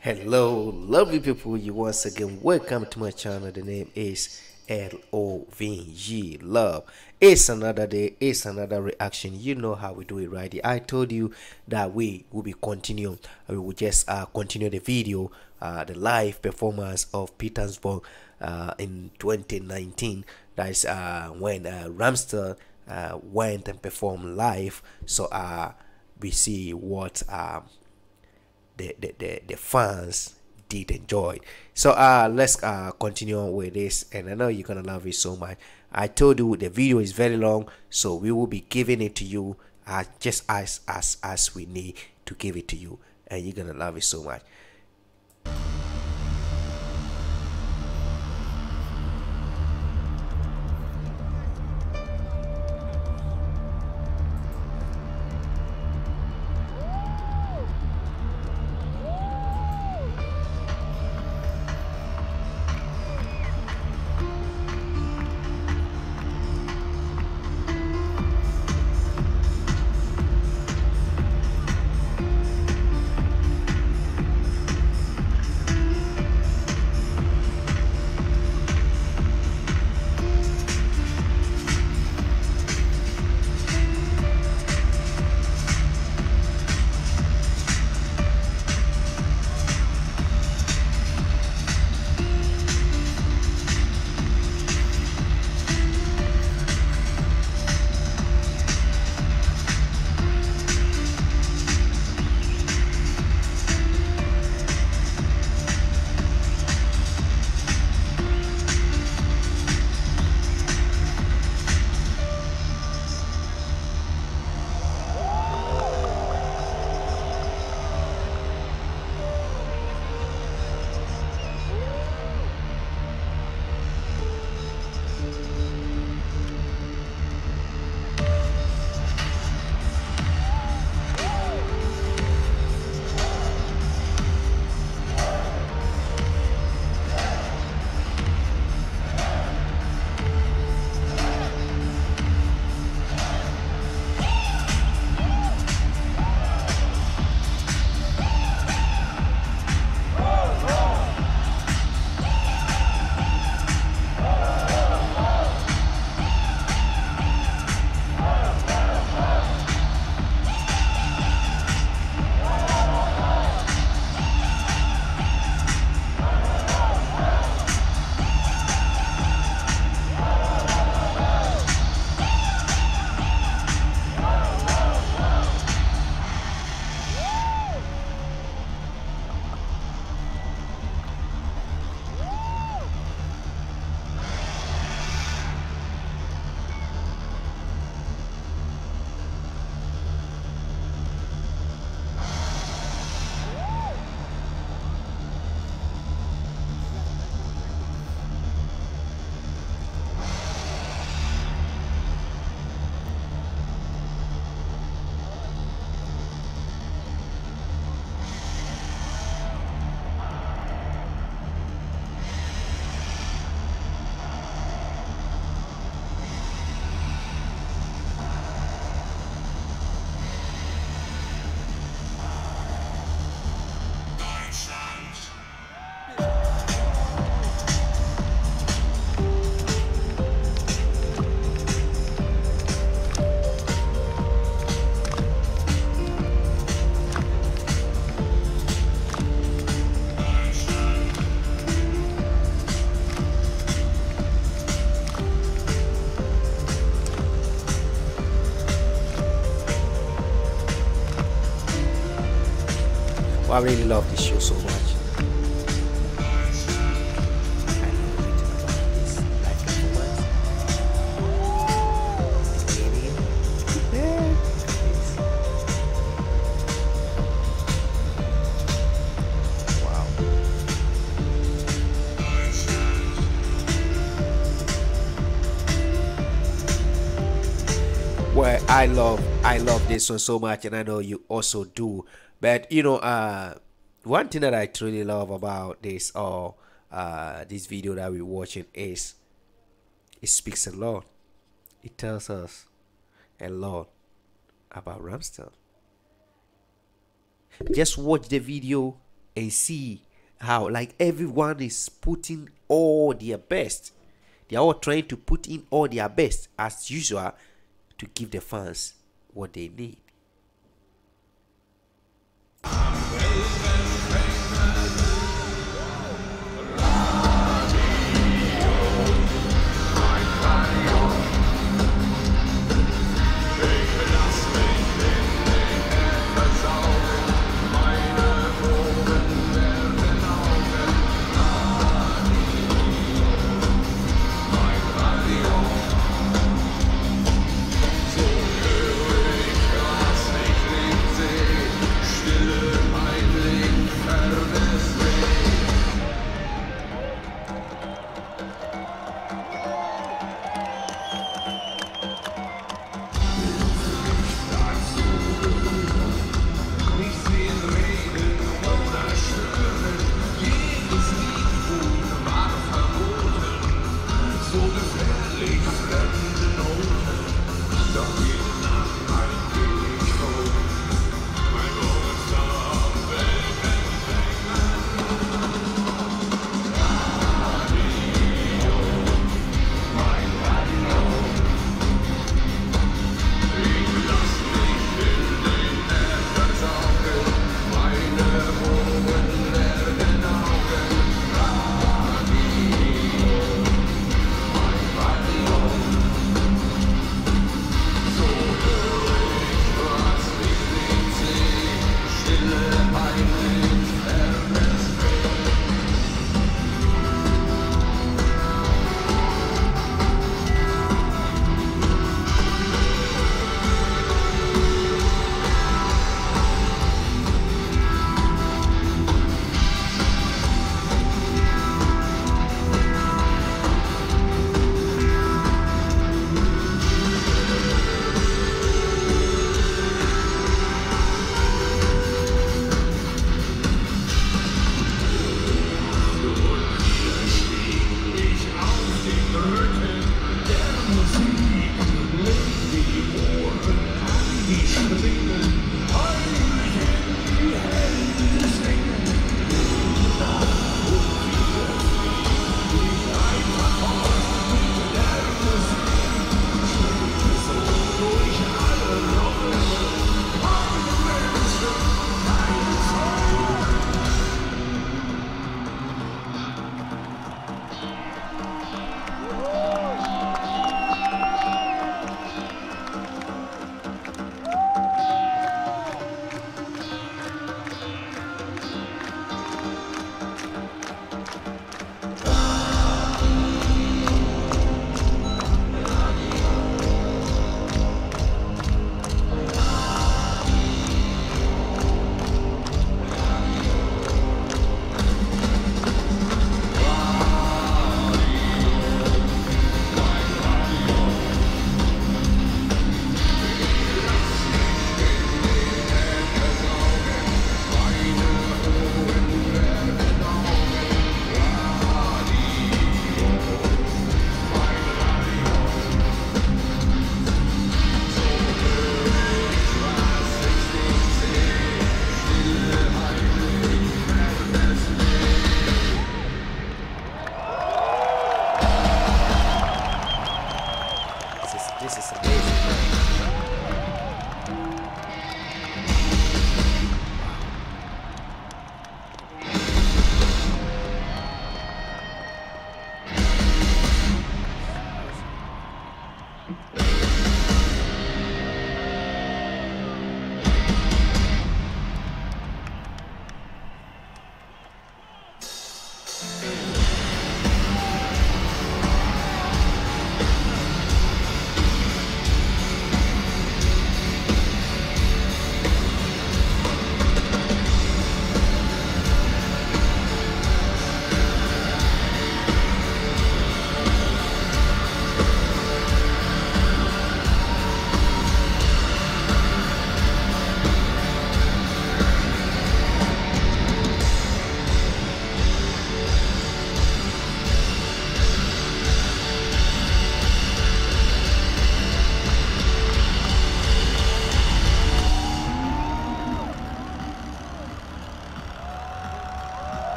Hello, lovely people. You once again welcome to my channel. The name is LOVG Love. It's another day, it's another reaction. You know how we do it, right? I told you that we will be continuing. We will just continue the video, the live performance of Petersburg in 2019. That's when Ramstel went and performed live. So we see what the fans did enjoy. So let's continue on with this, and I know you're gonna love it so much. I told you the video is very long, so we will be giving it to you just as we need to give it to you, and you're gonna love it so much. Well, I really love this show so much. I love everything about this live performance. The beginning, yeah, this. Wow. Well, I love this one so much, and I know you also do. But one thing that I truly love about this video that we're watching is it speaks a lot. It tells us a lot about Ramstel. Just watch the video and see how like everyone is putting all their best. They are all trying to put in all their best as usual to give the fans what they need.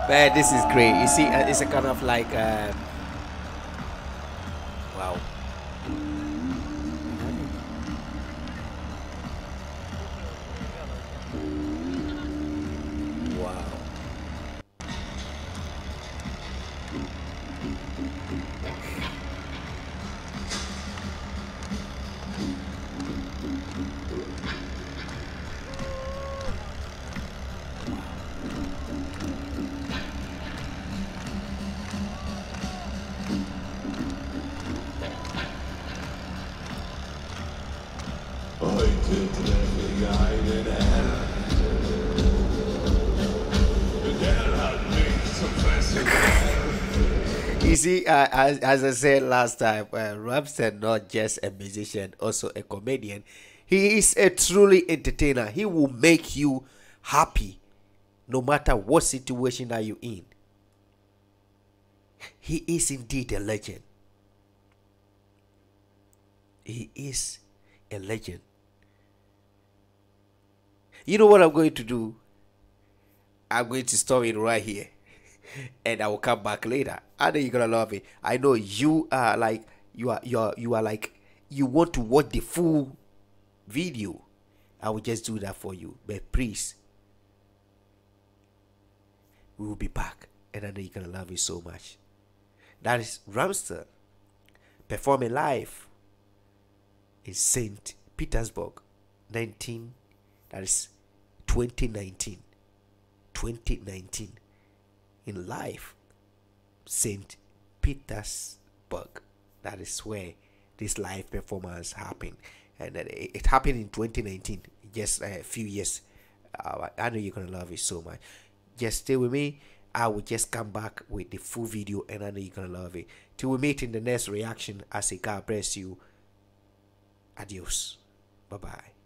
Man, this is great. You see, it's a kind of like, wow. Wow. Heute treffe ich einen Herrn, der hat mich zum Fressen. You see, as I said last time, Ramsey not just a musician, also a comedian. He is a truly entertainer. He will make you happy no matter what situation are you in. He is indeed a legend. He is a legend. You know what I'm going to do? I'm going to stop it right here. And I will come back later. I know you're gonna love it. I know you are like you are like you want to watch the full video. I will just do that for you. But please, we will be back. And I know you're gonna love it so much. That is Ramster performing live in St. Petersburg, 19 that is 2019. 2019 in live St. Petersburg. That is where this live performance happened, and it happened in 2019, just a few years. I know you're gonna love it so much. Just stay with me. I will just come back with the full video, and I know you're gonna love it. Till we meet in the next reaction, I say God bless you. Adios. Bye bye.